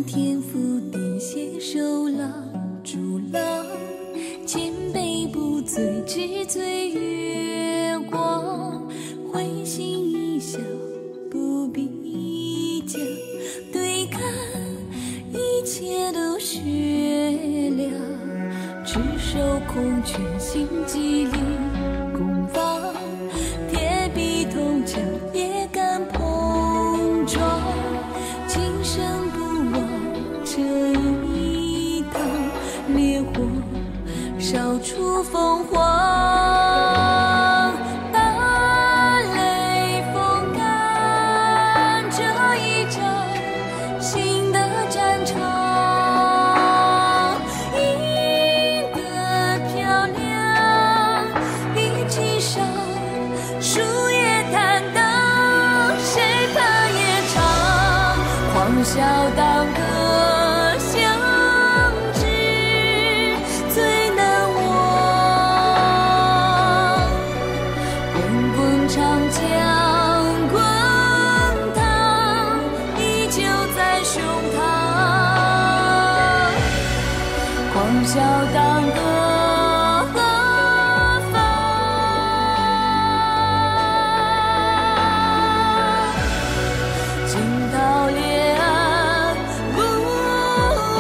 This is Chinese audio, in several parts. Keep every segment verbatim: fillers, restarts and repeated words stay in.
天赋地携手郎逐郎，千杯不醉只醉月光。会心一笑不必讲，对看一切都是月亮。赤手空拳心机里攻防，铁壁铜墙也敢碰撞。今生不忘这一趟，烈火烧出凤凰。把泪风干这一场新的战场，赢得漂亮，力气上树叶坦荡，谁怕夜长，狂笑当歌相知最难忘。滚滚长江滚烫，依旧在胸膛，狂笑当歌何妨。惊涛裂岸不忘。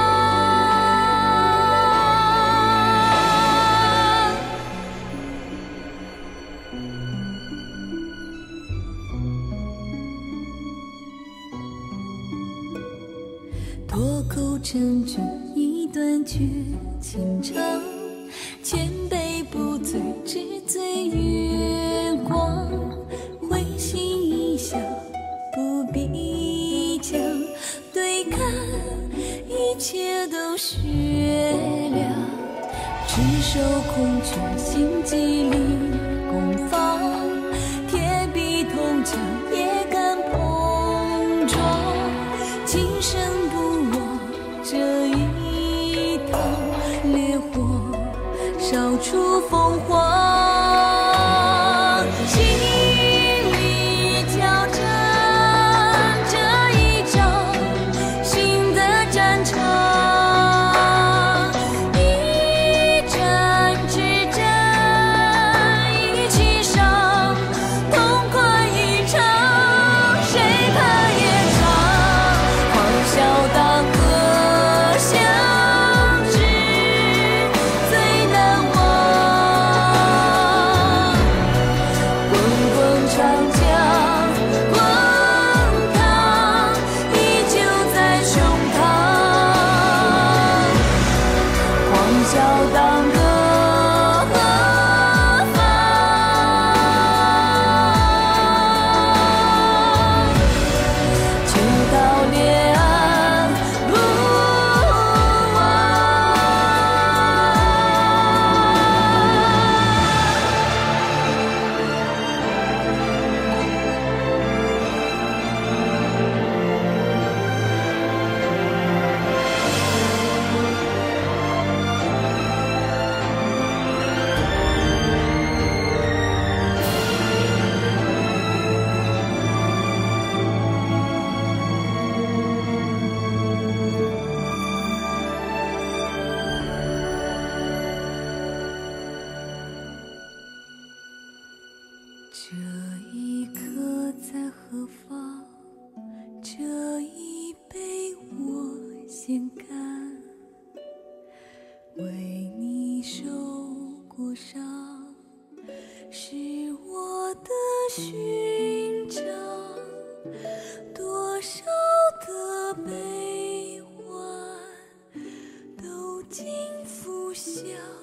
脱口成句一段绝情长，千杯不醉只醉月光。会心一笑不必讲，对看一切都是月亮。赤手空拳心机里攻防，铁壁铜墙也敢碰撞。今生不忘这一趟，烈火烧出凤凰。心里挑战这一场新的战场，一战之战一起上，痛快一场，谁怕夜长，狂笑当歌相知最难忘。滚滚长江滚烫，依旧在胸膛，狂笑当歌何妨。直到裂岸不忘。这一刻在何方？这一杯我先干，为你受过伤，是我的勋章。多少的悲欢，都尽付笑。